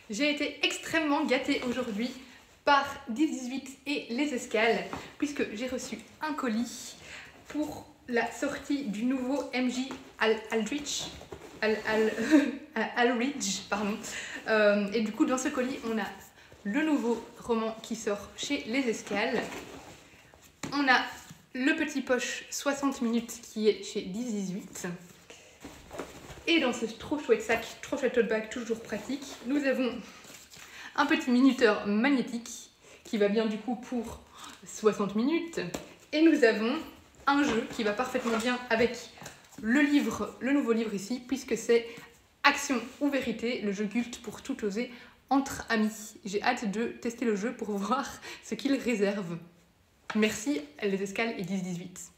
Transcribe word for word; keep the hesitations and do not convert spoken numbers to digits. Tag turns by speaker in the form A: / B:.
A: J'ai été extrêmement gâtée aujourd'hui par dix dix-huit et les escales, puisque j'ai reçu un colis pour la sortie du nouveau M J Al Aldrich. Al Al Aldridge, pardon. Euh, et du coup, dans ce colis, on a le nouveau roman qui sort chez les escales. On a le petit poche soixante minutes qui est chez dix dix-huit. Et dans ce trop chouette sac, trop chouette tote bag, toujours pratique, nous avons un petit minuteur magnétique qui va bien du coup pour soixante minutes. Et nous avons un jeu qui va parfaitement bien avec le livre, le nouveau livre ici, puisque c'est Action ou Vérité, le jeu culte pour tout oser entre amis. J'ai hâte de tester le jeu pour voir ce qu'il réserve. Merci les escales et dix dix-huit.